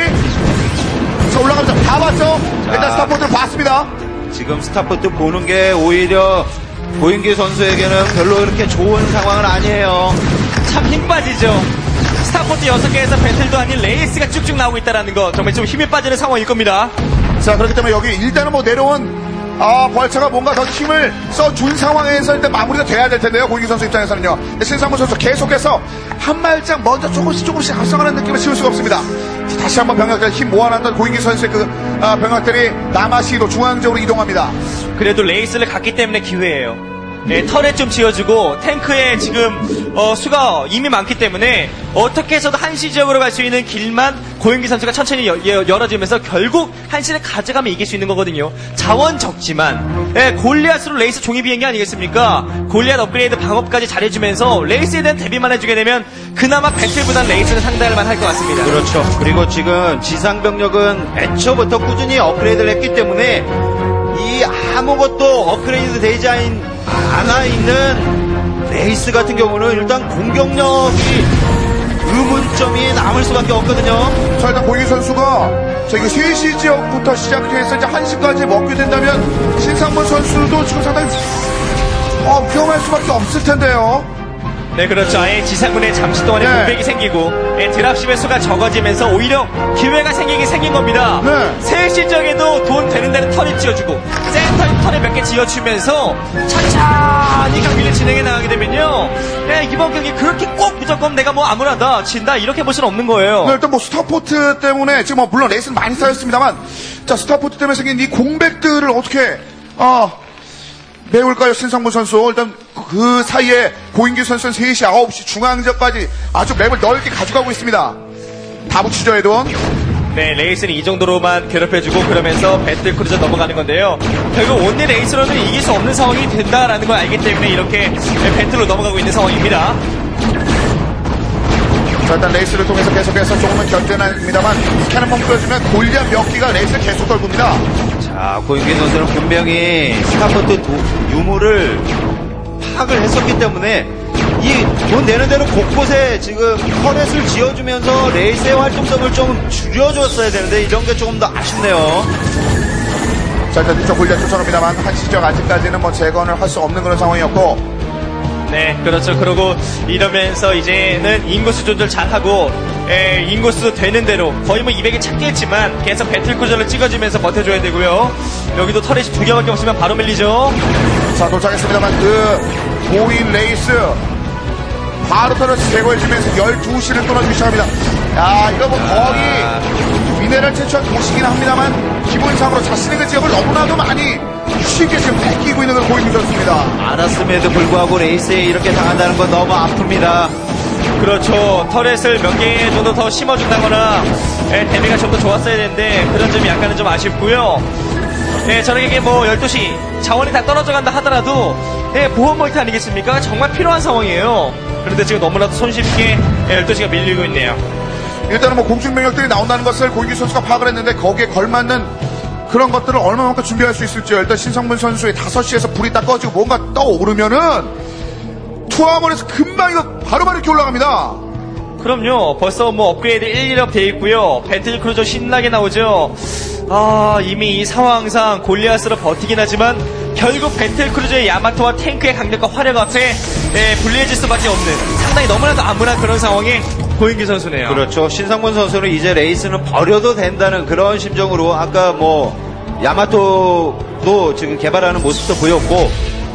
자, 올라가면서 다 봤죠? 일단 스타포트를 봤습니다. 지금 스타포트 보는 게 오히려 고인규 선수에게는 별로 그렇게 좋은 상황은 아니에요. 참 힘 빠지죠. 스타포트 6개에서 배틀도 아닌 레이스가 쭉쭉 나오고 있다는 거 정말 좀 힘이 빠지는 상황일 겁니다. 자, 그렇기 때문에 여기 일단은 뭐 내려온 벌처가 뭔가 더 힘을 써준 상황에서 일단 마무리가 돼야 될 텐데요. 고인규 선수 입장에서는요. 근데 신상문 선수 계속해서 한 발짝 먼저 조금씩 앞서가는 느낌을 지울 수가 없습니다. 다시 한번 병력들 힘 모아놨던 고인규 선수의 그 병력들이 남아시도 중앙적으로 이동합니다. 그래도 레이스를 갔기 때문에 기회예요. 네, 터렛 좀 지어주고 탱크에 지금 수가 이미 많기 때문에 어떻게 해서도 한시 지역으로 갈 수 있는 길만 고인규 선수가 천천히 열어주면서 결국 한시를 가져가면 이길 수 있는 거거든요. 자원 적지만 골리앗으로 레이스 종이 비행기 아니겠습니까? 골리앗 업그레이드 방업까지 잘해주면서 레이스에 대한 대비만 해주게 되면 그나마 배틀보단 레이스는 상대할 만할 것 같습니다. 그렇죠. 그리고 지금 지상병력은 애초부터 꾸준히 업그레이드를 했기 때문에 이 아무것도 업그레이드 되지 않아 있는 레이스 같은 경우는 일단 공격력이 의문점이 남을 수밖에 없거든요. 자, 일단 고인규 선수가 저희 3시 지역부터 시작해서 이제 1시까지 먹게 된다면 신상문 선수도 지금 상당히 위험할 수밖에 없을 텐데요. 네, 그렇죠. 아예 지상군에 잠시 동안에 공백이 생기고 드랍십의 수가 적어지면서 오히려 기회가 생긴 겁니다. 새 시적에도 돈 되는 데는 턴을 지어주고 센터에 턴을 몇 개 지어주면서 천천히 경기를 진행해 나가게 되면요, 이번 경기 그렇게 꼭 무조건 내가 뭐 아무나다 진다 이렇게 볼 수는 없는 거예요. 네, 일단 뭐 스타포트 때문에 지금 물론 레이스는 많이 쌓였습니다만, 자, 스타포트 때문에 생긴 이 공백들을 어떻게 메울까요, 신상문 선수? 일단 그 사이에 고인규 선수는 3시, 9시 중앙지역까지 아주 맵을 넓게 가져가고 있습니다. 다 붙이죠, 해도. 네, 레이스는 이 정도로만 괴롭혀주고 그러면서 배틀크루저 넘어가는 건데요. 결국 온리 레이스로는 이길 수 없는 상황이 된다라는 걸 알기 때문에 이렇게 배틀로 넘어가고 있는 상황입니다. 자, 일단 레이스를 통해서 계속해서 조금은 견제는 합니다만 캐논bomb 뿌려주면 골리앗 몇 기가 레이스를 계속 떨굽니다. 자, 고인규 선수는 분명히 스타포트 유무를 파악을 했었기 때문에 이 돈 되는 대로 곳곳에 지금 터렛을 지어주면서 레이스의 활동성을 좀 줄여줬어야 되는데 이런 게 조금 더 아쉽네요. 자, 일단 뒤쪽 골리앗 쫓아옵니다만 한시적 아직까지는 뭐 재건을 할 수 없는 그런 상황이었고. 네, 그렇죠. 그러고 이러면서 이제는 인구수 조절 잘하고 인구수 되는 대로 거의 뭐 200이 찾겠지만 계속 배틀크루저를 찍어주면서 버텨줘야 되고요. 여기도 터렛이 2개밖에 없으면 바로 밀리죠. 자, 도착했습니다만 그 고인 레이스 바로 터렛을 제거해주면서 12시를 끊어주기 시작합니다. 야, 이거 뭐 거의 미네랄 채취한 도시긴 합니다만 기본상으로 자신의 그 지역을 너무나도 많이 쉽게 지금 뺏기고 있는 걸 고인규 선수입니다. 알았음에도 불구하고 레이스에 이렇게 당한다는 건 너무 아픕니다. 그렇죠. 터렛을 몇 개 정도 더 심어준다거나 데미가 좀 더 좋았어야 되는데 그런 점이 약간은 좀 아쉽고요. 저에게 뭐 12시 자원이 다 떨어져 간다 하더라도 보험 멀티 아니겠습니까? 정말 필요한 상황이에요. 그런데 지금 너무나도 손쉽게 12시가 밀리고 있네요. 일단은 뭐 공중 병력들이 나온다는 것을 고인규 선수가 파악을 했는데 거기에 걸맞는 그런 것들을 얼마만큼 준비할 수 있을지요. 일단 신상문 선수의 5시에서 불이 딱 꺼지고 뭔가 떠오르면은 투하물에서 금방 이거 바로바로 이렇게 올라갑니다. 그럼요. 벌써 뭐 업그레이드 1, 2업 돼 있고요. 배틀크루저 신나게 나오죠. 이미 이 상황상 골리앗으로 버티긴 하지만 결국 배틀크루저의 야마토와 탱크의 강력과 화력 앞에 불리해질 수밖에 없는 상당히 너무나도 암울한 그런 상황에 고인규 선수네요. 그렇죠. 신상문 선수는 이제 레이스는 버려도 된다는 그런 심정으로 아까 뭐 야마토도 지금 개발하는 모습도 보였고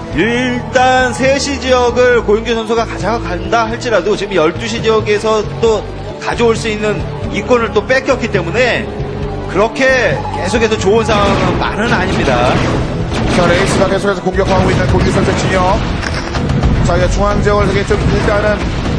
일단 3시 지역을 고인규 선수가 가져간다 할지라도 지금 12시 지역에서 또 가져올 수 있는 이권을 또 뺏겼기 때문에 그렇게 계속해서 좋은 상황은 아닙니다. 자, 레이스가 계속해서 공격하고 있는 고인규 선수의 진영. 자, 이게 중앙 지역을 되게 좀 일단은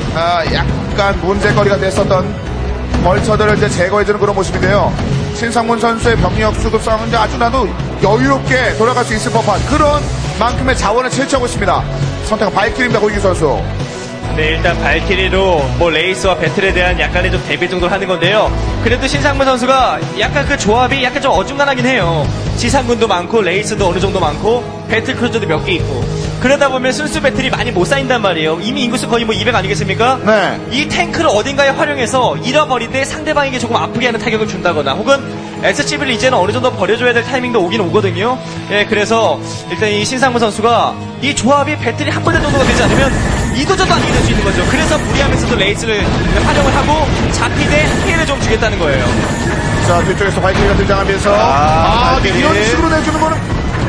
약간 문제거리가 됐었던 벌처들을 이제 제거해주는 그런 모습인데요. 신상문 선수의 병력 수급 상황인데 아주 나도 여유롭게 돌아갈 수 있을 법한 그런 만큼의 자원을 채취하고 있습니다. 선택은 발키리입니다, 고인규 선수. 네, 일단 발키리로 뭐 레이스와 배틀에 대한 약간의 좀 대비 정도를 하는 건데요. 그래도 신상문 선수가 약간 그 조합이 약간 좀 어중간하긴 해요. 지상군도 많고 레이스도 어느 정도 많고 배틀크루저도 몇 개 있고 그러다 보면 순수 배틀이 많이 못 쌓인단 말이에요. 이미 인구수 거의 뭐 200 아니겠습니까? 네. 이 탱크를 어딘가에 활용해서 잃어버릴 때 상대방에게 조금 아프게 하는 타격을 준다거나 혹은 SCB를 이제는 어느 정도 버려줘야 될 타이밍도 오긴 오거든요. 그래서 일단 이 신상문 선수가 이 조합이 배틀이 한 번째 정도가 되지 않으면 이도저도 아니게 될 수 있는 거죠. 그래서 무리하면서도 레이스를 활용을 하고 잡히되 피해를 좀 주겠다는 거예요. 자, 뒤쪽에서 발키리가 등장하면서 이런 식으로 내주는 거는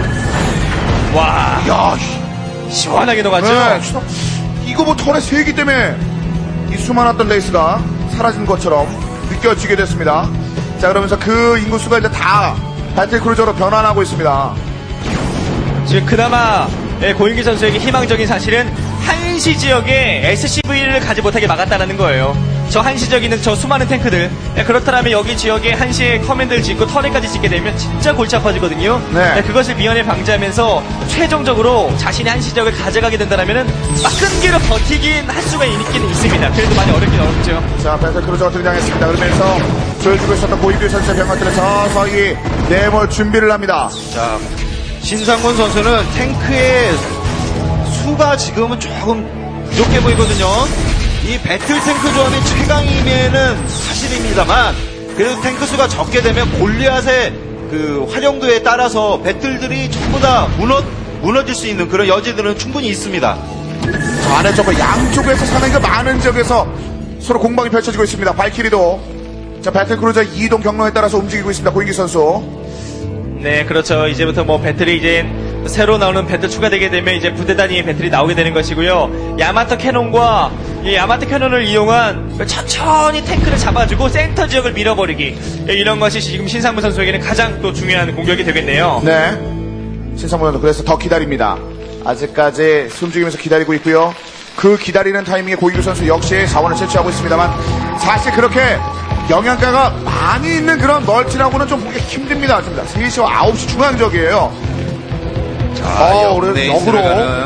와, 야, 시원하게 녹았죠. 네, 이거 뭐 털에 세기 때문에 이 수많았던 레이스가 사라진 것처럼 느껴지게 됐습니다. 자, 그러면서 그 인구수가 이제 다 배틀크루저로 변환하고 있습니다. 지금 그나마 고인기 선수에게 희망적인 사실은 한시 지역에 SCV를 가지 못하게 막았다는 거예요. 저 한시 지역에 있는 저 수많은 탱크들. 그렇다면 여기 지역에 한시에 커맨드를 짓고 터렛까지 짓게 되면 진짜 골치 아파지거든요. 네. 그것을 미연에 방지하면서 최종적으로 자신의 한시 지역을 가져가게 된다면 막 끈기로 버티긴 할 수가 있긴 있습니다. 그래도 많이 어렵긴 어렵죠. 자, 배틀크루저가 등장했습니다. 그러면서 조여주고 있었던 고인규 선수의 병력들을 서서히 내몰 준비를 합니다. 자, 신상문 선수는 탱크의 수가 지금은 조금 부족해 보이거든요. 이 배틀 탱크 조합의 최강임에는 사실입니다만, 그래도 탱크 수가 적게 되면 골리앗의 그 활용도에 따라서 배틀들이 전부 다 무너질 수 있는 그런 여지들은 충분히 있습니다. 자, 안에 정말 양쪽에서 상당히 많은 지역에서 서로 공방이 펼쳐지고 있습니다. 발키리도 자, 배틀크루저 이동 경로에 따라서 움직이고 있습니다. 고인규 선수. 네, 그렇죠. 이제부터 뭐 배틀이 이제 새로 나오는 배틀 추가되게 되면 이제 부대 단위의 배틀이 나오게 되는 것이고요. 야마토 캐논과 이 야마토 캐논을 이용한 천천히 탱크를 잡아주고 센터 지역을 밀어버리기, 이런 것이 지금 신상문 선수에게는 가장 또 중요한 공격이 되겠네요. 네. 신상문 선수 그래서 더 기다립니다. 아직까지 숨죽이면서 기다리고 있고요. 그 기다리는 타이밍에 고인규 선수 역시 자원을 채취하고 있습니다만, 사실 그렇게 영양가가 많이 있는 그런 멀티라고는 좀 보기 힘듭니다. 3시와 9시 중앙 지역이에요. 자, 오늘 역으로.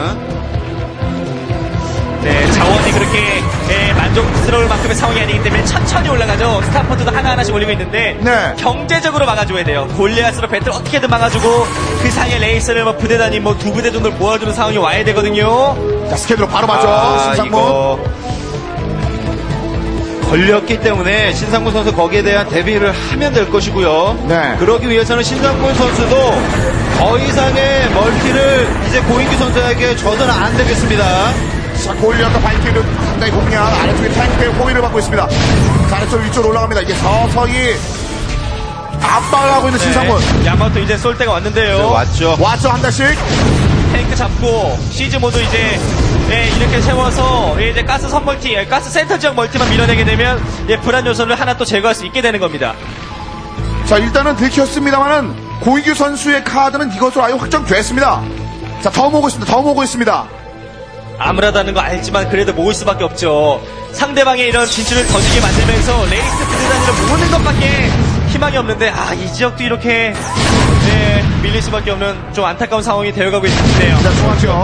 네, 자원이 그렇게 만족스러울 만큼의 상황이 아니기 때문에 천천히 올라가죠. 스타포트도 하나하나씩 올리고 있는데, 네. 경제적으로 막아줘야 돼요. 골리앗으로 배틀 어떻게든 막아주고 그 사이에 레이스를 뭐 부대 단위 뭐 두 부대 정도를 모아주는 상황이 와야 되거든요. 자, 스케줄로 바로 맞죠. 신상문. 이거 걸렸기 때문에 신상문 선수 거기에 대한 대비를 하면 될 것이고요. 네. 그러기 위해서는 신상문 선수도 더 이상의 멀티를 이제 고인규 선수에게 줘서는 안 되겠습니다. 자, 골리앗과 발키리도 상당히 공략. 아래쪽에 탱크의 호위를 받고 있습니다. 자, 아래쪽 위쪽으로 올라갑니다. 이게 서서히 압박을 하고 있는 신상문. 네, 야마토 이제 쏠 때가 왔는데요. 왔죠. 왔죠, 한 달씩. 탱크 잡고 시즈 모드 이제 이렇게 세워서 이제 가스 선멀티, 가스 센터 지역 멀티만 밀어내게 되면 불안 요소를 하나 또 제거할 수 있게 되는 겁니다. 자, 일단은 들켰습니다만은 고인규 선수의 카드는 이것으로 아예 확정됐습니다. 자, 더 모으고 있습니다. 더 모으고 있습니다. 아무라다는 거 알지만 그래도 모을 수밖에 없죠. 상대방의 이런 진출을 던지게 만들면서 레이스 부대 단위로 모으는 것밖에 희망이 없는데, 이 지역도 이렇게 밀릴 수밖에 없는 좀 안타까운 상황이 되어가고 있네요. 자, 중앙지역.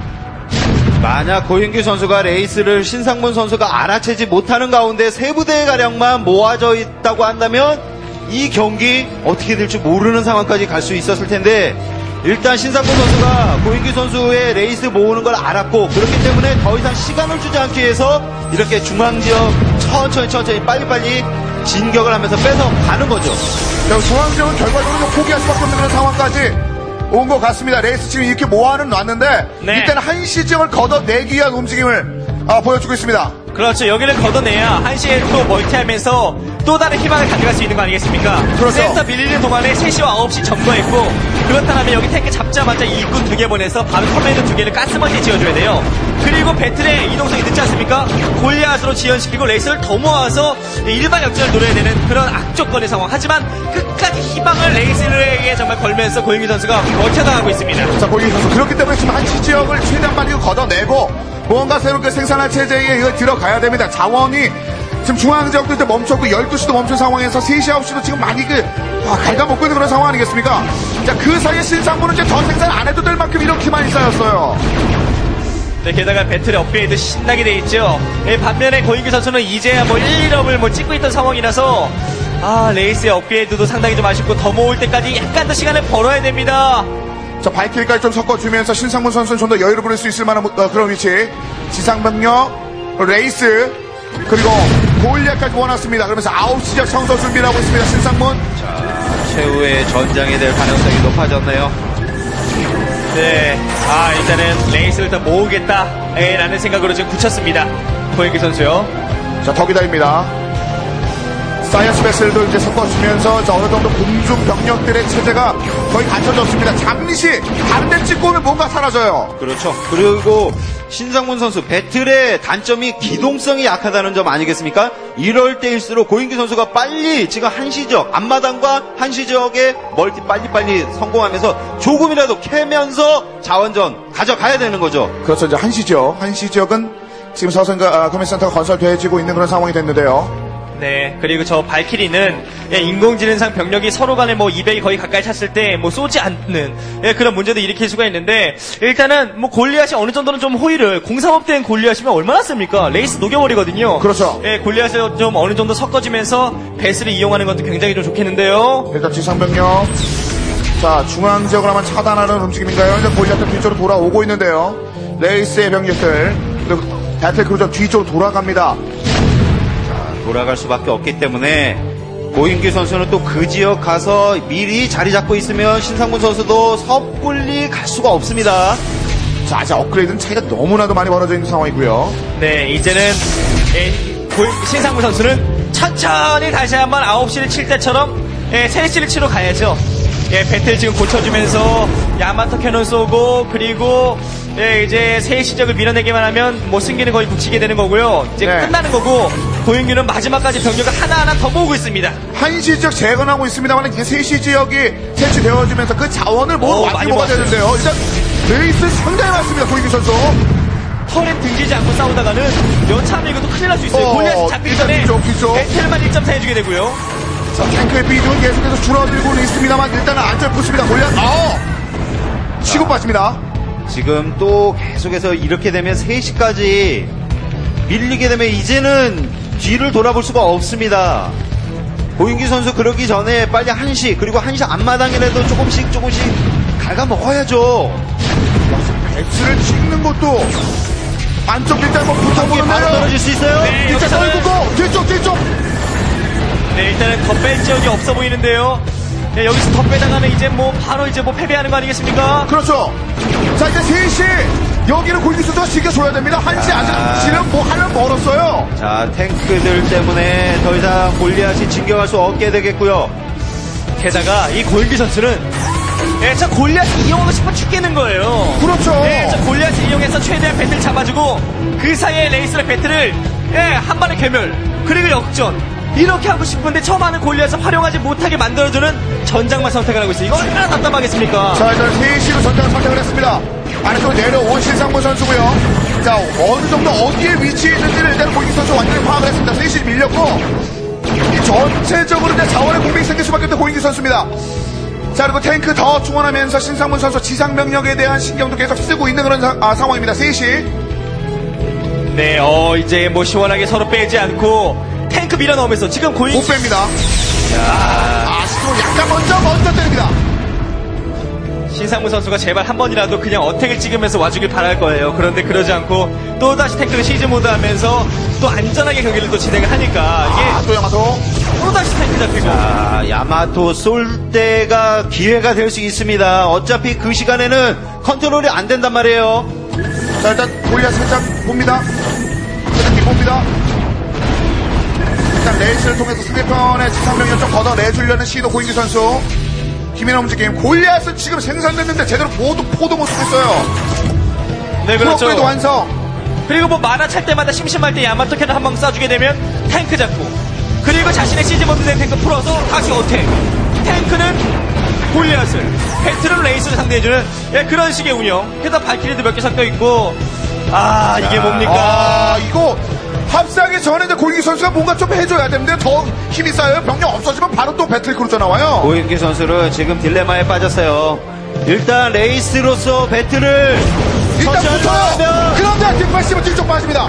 만약 고인규 선수가 레이스를 신상문 선수가 알아채지 못하는 가운데 세 부대가량만 모아져 있다고 한다면 이 경기 어떻게 될지 모르는 상황까지 갈 수 있었을 텐데, 일단 신상문 선수가 고인규 선수의 레이스 모으는 걸 알았고, 그렇기 때문에 더 이상 시간을 주지 않기 위해서 이렇게 중앙지역 천천히 빨리빨리 진격을 하면서 뺏어 가는 거죠. 자, 중앙지역은 결과적으로 포기할 수밖에 없는 그런 상황까지 온 것 같습니다. 레이스 지금 이렇게 모아는 놨는데, 네. 이때는 한시 지역을 걷어내기 위한 움직임을 보여주고 있습니다. 그렇죠. 여기를 걷어내야 한시에 또 멀티하면서 또 다른 희망을 가져갈 수 있는 거 아니겠습니까? 그렇죠. 센터 밀리는 동안에 3시와 9시 점거했고, 그렇다면 여기 탱크 잡자마자 일꾼 2개 보내서 바로 커맨드 2개를 가스멀티 지어줘야 돼요. 그리고 배틀의 이동성이 늦지 않습니까? 골리앗으로 지연시키고 레이스를 더 모아서 일반 역전을 노려야 되는 그런 악조건의 상황. 하지만 끝까지 희망을 레이스에게 정말 걸면서 고인규 선수가 버텨나가고 있습니다. 자, 고인규 선수. 그렇기 때문에 지금 한시 지역을 최대한 빨리 걷어내고 뭔가 새롭게 생산할 체제에 이거 들어가야 됩니다. 자원이 지금 중앙지역도 이제 멈췄고 12시도 멈춘 상황에서 3시, 9시도 지금 많이 갉아먹고 있는 그런 상황 아니겠습니까? 자, 그 사이에 신상문은 이제 더 생산 안 해도 될 만큼 이렇게 많이 쌓였어요. 네, 게다가 배틀의 업그레이드 신나게 돼 있죠. 반면에 고인규 선수는 이제야 1, 2업을 찍고 있던 상황이라서 레이스의 업그레이드도 상당히 좀 아쉽고 더 모을 때까지 약간 더 시간을 벌어야 됩니다. 자, 발키리까지 좀 섞어주면서 신상문 선수는 좀 더 여유를 부릴 수 있을 만한 그런 위치. 지상병력, 레이스, 그리고 골리앗까지 원했습니다. 그러면서 9시 지역 성소 준비를 하고 있습니다. 신상문. 자, 최후의 전장이 될 가능성이 높아졌네요. 네, 일단은 레이스를 더 모으겠다라는 생각으로 지금 굳혔습니다. 고영기 선수요. 자, 덕이다입니다. 사이언스 베슬도 이제 섞어주면서 어느 정도 공중 병력들의 체제가 거의 갖춰졌습니다. 잠시 다른 데 찍고 오면 뭔가 사라져요. 그렇죠. 그리고 신상문 선수 배틀의 단점이 기동성이 약하다는 점 아니겠습니까? 이럴 때일수록 고인기 선수가 빨리 지금 한시적 앞마당과 한시적에 멀티 빨리빨리 성공하면서 조금이라도 캐면서 자원전 가져가야 되는 거죠. 그렇죠. 이제 한시적은 지금 서선과 커맨센터가 건설되어지고 있는 그런 상황이 됐는데요. 네, 그리고 저 발키리는 인공지능상 병력이 서로 간에 뭐 200이 거의 가까이 찼을 때 뭐 쏘지 않는 그런 문제도 일으킬 수가 있는데 일단은 뭐 골리앗이 어느 정도는 좀 호의를 035된 골리앗이면 얼마나 씁니까? 레이스 녹여버리거든요. 그렇죠. 골리앗을 좀 어느 정도 섞어지면서 배스를 이용하는 것도 굉장히 좀 좋겠는데요. 일단 지상병력. 자, 중앙 지역을 한번 차단하는 움직임인가요? 이제 골리앗들 뒤쪽으로 돌아오고 있는데요. 레이스의 병력들. 그리고 배틀 크루저 뒤쪽으로 돌아갑니다. 돌아갈 수밖에 없기 때문에 고인규 선수는 또 그 지역 가서 미리 자리 잡고 있으면 신상문 선수도 섣불리 갈 수가 없습니다. 자, 이제 업그레이드는 차이가 너무나도 많이 벌어져 있는 상황이고요. 네, 이제는 신상무 선수는 천천히 다시 한번 9시를 칠 때처럼 3시를 치러 가야죠. 배틀 지금 고쳐주면서 야마토 캐논 쏘고 그리고 이제 새 시적을 밀어내기만 하면 뭐 승기는 거의 붙이게 되는 거고요. 이제 끝나는 거고 고인규는 마지막까지 병력을 하나하나 더 모으고 있습니다. 한시 지역 재건하고 있습니다만 이제 3시 지역이 채취되어지면서 그 자원을 모두 완료가 되는데요. 일단 레이스 상당히 많습니다. 고인규 선수. 털에 등지지 않고 싸우다가는 여차하면 이것도 큰일 날 수 있어요. 골리앗이 잡히기 전에 배틀만 1.4 해주게 되고요. 자, 탱크의 비중은 계속해서 줄어들고는 있습니다만 일단은 안절 붙습니다. 골리앗 치고 빠집니다. 지금 또 계속해서 이렇게 되면 3시까지 밀리게 되면 이제는 뒤를 돌아볼 수가 없습니다. 고인규 선수 그러기 전에 빨리 1시 그리고 1시 앞마당이라도 조금씩 갉아먹어야죠. X를 찍는 것도 안쪽 일단 뭐 바로 붙어보는데요. 떨어질 수 있어요? 네, 일단 떨구고 뒤쪽 네, 일단은 더 뺄 지역이 없어 보이는데요. 네, 여기서 더 빼다가는 이제 뭐 바로 이제 뭐 패배하는 거 아니겠습니까? 그렇죠. 자, 이제 3시 여기는 고인규 선수가 지켜줘야 됩니다. 1시 아직 지금 뭐 하면 멀었어요. 자, 탱크들 때문에 더 이상 골리앗이 진격할 수 없게 되겠고요. 게다가 이 고인규 선수는 저 골리앗 이용하고 싶어 죽겠는 거예요. 그렇죠. 저 골리앗 이용해서 최대한 배틀 잡아주고 그 사이에 레이스의 배틀을 한 번에 괴멸 그리고 역전 이렇게 하고 싶은데 처음 하는 골리앗을 활용하지 못하게 만들어주는 전장만 선택을 하고 있어요. 이거 얼마나 답답하겠습니까? 자, 일단 3시로 전장을 선택을 했습니다. 안에서 내려온 신상문 선수고요. 자, 어느 정도 어디에 위치해 있는지를 일단 고인규 선수 완전히 파악을 했습니다. 3시 밀렸고 이 전체적으로 이제 자원의 공백이 생길 수밖에 없는 고인규 선수입니다. 자, 그리고 탱크 더 충원하면서 신상문 선수 지상 병력에 대한 신경도 계속 쓰고 있는 그런 상황입니다. 3시. 네, 이제 뭐 시원하게 서로 빼지 않고 탱크 밀어 넣으면서 지금 고인규 못 뺍니다. 시도 약간 먼저 때립니다. 신상무 선수가 제발 한 번이라도 그냥 어택을 찍으면서 와주길 바랄 거예요. 그런데 그러지 않고 또다시 탱크를 시즈 모드 하면서 또 안전하게 경기를 또 진행을 하니까 이게 또 야마토. 또다시 탱크 잡히고. 자, 야마토 쏠 때가 기회가 될 수 있습니다. 어차피 그 시간에는 컨트롤이 안 된단 말이에요. 자, 일단 골리앗 살짝 봅니다. 살짝 봅니다. 일단 레이스를 통해서 상대편의 지상병력 좀 걷어내주려는 시도 고인규 선수. 힘이 넘치게임. 골리앗은 지금 생산됐는데 제대로 포도 못 쓰고 있어요. 네, 그렇죠. 프로그레이드 완성. 그리고 뭐 만화 찰 때마다 심심할 때 야마토 캐논 한방 쏴주게 되면 탱크 잡고 그리고 자신의 시즈 모드된 탱크 풀어서 다시 어택. 탱크는 골리앗을 배틀은 레이스를 상대해주는 그런 식의 운영. 게다가 발키리도 몇 개 섞여있고 이게 뭡니까? 이거 합사하기 전에 이제 고인규 선수가 뭔가 좀 해줘야 되는데 더 힘이 쌓여요. 병력 없어지면 바로 또 배틀 크루저 나와요. 고인규 선수는 지금 딜레마에 빠졌어요. 일단 레이스로서 배틀을 일단 붙어요. 그런데 뒷발심은 뒤쪽 빠집니다.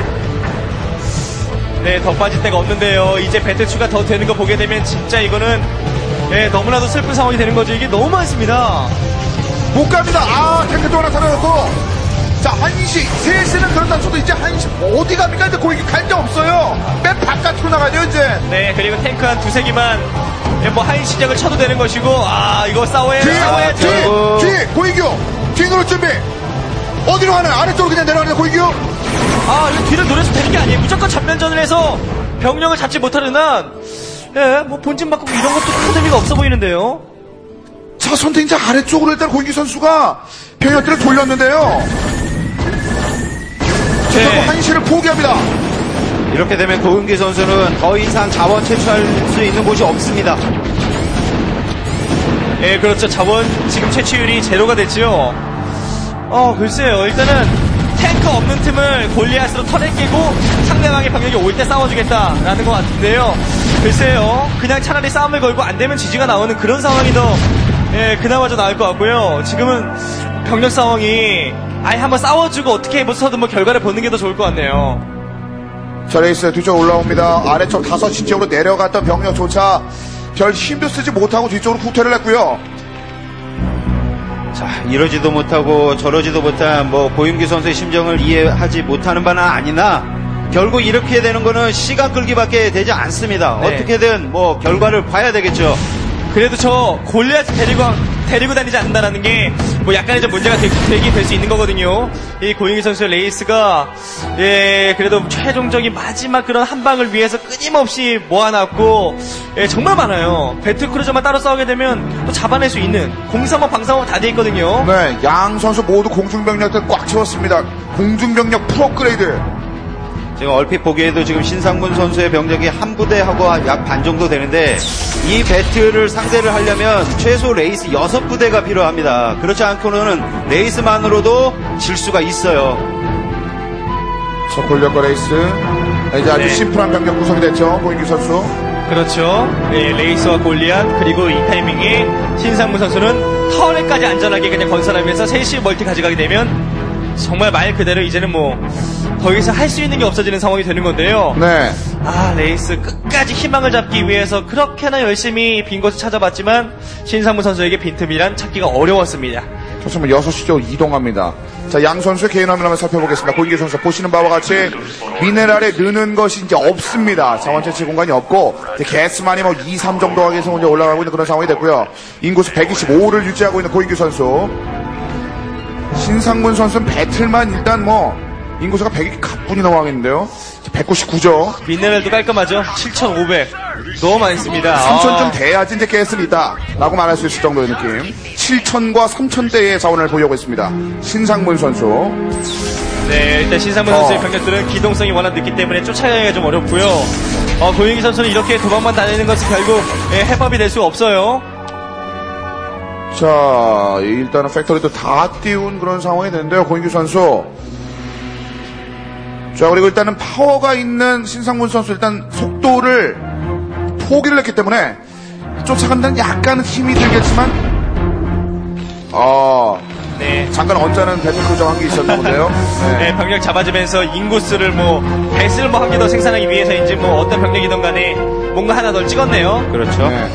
네, 더 빠질 데가 없는데요. 이제 배틀 추가 더 되는 거 보게 되면 진짜 이거는 너무나도 슬픈 상황이 되는 거죠. 이게 너무 많습니다. 못 갑니다. 탱크 또 하나 살아났고. 자, 1시, 3시는 그렇다 쳐도 이제 1시 어디 갑니까? 이제 고인규 갈 데 없어요. 맨 바깥으로 나가야 돼요, 이제. 네, 그리고 탱크 한 두세 기만 뭐 하이시작을 쳐도 되는 것이고 이거 싸워야죠. 뒤, 고인규 뒤 누를 준비. 어디로 가나요? 아래쪽으로 그냥 내려가는 고인규. 이거 뒤를 노려서 되는 게 아니에요. 무조건 전면전을 해서 병력을 잡지 못하는 한, 뭐 본진 바꾸고 이런 것도 큰 의미가 없어 보이는데요. 자, 선택자 아래쪽으로 일단 고인규 선수가 병력들을 돌렸는데요. 자, 결국 한시를 포기합니다. 이렇게 되면 고은기 선수는 더 이상 자원 채취할 수 있는 곳이 없습니다. 예, 그렇죠. 자원 지금 채취율이 제로가 됐지요. 글쎄요. 일단은 탱크 없는 틈을 골리앗으로 털에 깨고 상대방의 병력이 올 때 싸워주겠다라는 것 같은데요. 글쎄요. 그냥 차라리 싸움을 걸고 안 되면 지지가 나오는 그런 상황이 더 그나마 좀 나을 것 같고요. 지금은 병력 상황이 아예 한번 싸워주고 어떻게 해서든 뭐 결과를 보는 게 더 좋을 것 같네요. 자, 레이스 뒤쪽으로 올라옵니다. 아래쪽 5시 쪽으로 내려갔던 병력조차 별 힘도 쓰지 못하고 뒤쪽으로 후퇴를 했고요. 자, 이러지도 못하고 저러지도 못한 뭐 고윤기 선수의 심정을 이해하지 못하는 바는 아니나 결국 이렇게 되는 거는 시간 끌기밖에 되지 않습니다. 네. 어떻게든 뭐 결과를 봐야 되겠죠. 그래도 저 골리앗 데리고 다니지 않는다라는 게 뭐 약간의 좀 문제가 되긴 될 수 있는 거거든요. 이 고윤기 선수의 레이스가 그래도 최종적인 마지막 그런 한 방을 위해서 끊임없이 모아놨고 정말 많아요. 배틀크루저만 따로 싸우게 되면 또 잡아낼 수 있는 공삼업 방삼업 다 돼 있거든요. 네, 양 선수 모두 공중병력들 꽉 채웠습니다. 공중병력 풀업그레이드. 지금 얼핏 보기에도 지금 신상문 선수의 병력이 한 부대하고 약 반 정도 되는데 이 배틀을 상대를 하려면 최소 레이스 6부대가 필요합니다. 그렇지 않고는 레이스만으로도 질 수가 있어요. 저 골력과 레이스. 이제 아주 네. 심플한 병력 구성이 됐죠, 고인규 선수. 그렇죠. 레이스와 골리앗 그리고 이 타이밍에 신상무 선수는 터렛까지 안전하게 그냥 건설하면서 3시 멀티 가져가게 되면 정말 말 그대로 이제는 뭐 더 이상 할 수 있는 게 없어지는 상황이 되는 건데요. 네. 레이스 끝까지 희망을 잡기 위해서 그렇게나 열심히 빈 곳을 찾아봤지만 신상무 선수에게 빈틈이란 찾기가 어려웠습니다. 좋습니다. 6시 쪽으로 이동합니다. 자, 양 선수의 개인 화면 한번 살펴보겠습니다. 고인규 선수 보시는 바와 같이 미네랄에 느는 것이 이제 없습니다. 자원 채취 공간이 없고 이제 게스만이 뭐 2, 3 정도 하게서 이제 올라가고 있는 그런 상황이 됐고요. 인구수 125를 유지하고 있는 고인규 선수. 신상문 선수는 배틀만 일단 뭐 인구수가 100이 가뿐히 넘어가겠는데요. 199죠. 미네랄도 깔끔하죠. 7,500. 너무 많이 씁니다. 3,000 좀 돼야지 이제 게스는 있다 라고 말할 수 있을 정도의 느낌. 7,000과 3,000대의 자원을 보유하고 있습니다. 신상문 선수. 네, 일단 신상문 선수의 병력들은 기동성이 워낙 늦기 때문에 쫓아가기가 좀 어렵고요. 고윤기 선수는 이렇게 도망만 다니는 것은 결국 해법이 될 수가 없어요. 자, 일단은 팩토리도 다 띄운 그런 상황이 되는데요. 고인규 선수. 자, 그리고 일단은 파워가 있는 신상문 선수 일단 속도를 포기를 했기 때문에 쫓아간다는 약간은 힘이 들겠지만 네. 잠깐 언짢은 배틀크루저 한 게 있었나 본데요. 네, 병력 잡아주면서 인구수를 배스를 한 개 더 생산하기 위해서인지 어떤 병력이든 간에 뭔가 하나 더 찍었네요. 그렇죠. 네.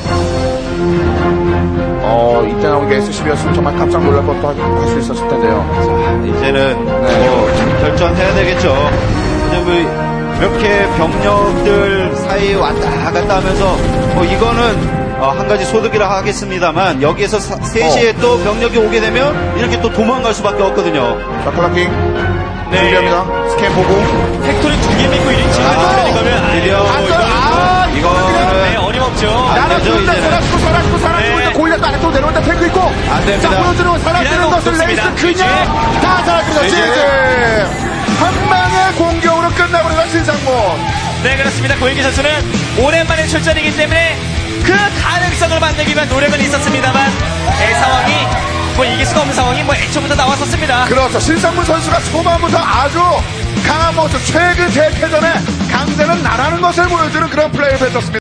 이때 나온 게 SCB였으면 정말 깜짝 놀랄 것도 할 수 있었을 텐데요. 자, 이제는 결정해야 되겠죠. 이제 뭐 이렇게 병력들 사이에 왔다 갔다 하면서 이거는 한 가지 소득이라 하겠습니다만 여기에서 3시에 또 병력이 오게 되면 이렇게 또 도망갈 수밖에 없거든요. 자, 클라킹. 네. 준비합니다. 스캔 보고. 팩토리 2개 믿고 1인칭을 되는 거면 이거는 어림없죠. 나눠주고 이제 골리앗도 아래쪽으로 내려온다. 탱크 있고. 안 됩니다. 자, 보여주는 사라지는 것을 레이스 그냥 다 사라집니다. 지지. 한 방의 공격으로 끝나버리는 신상문. 네, 그렇습니다. 고인기 선수는 오랜만에 출전이기 때문에 그 가능성을 만들기 위한 노력은 있었습니다만 상황이 이길 수가 없는 상황이 애초부터 나왔었습니다. 그렇죠. 신상문 선수가 초반부터 아주 강한 모습, 최근 대패전에 강자는 나라는 것을 보여주는 그런 플레이를 펼쳤습니다.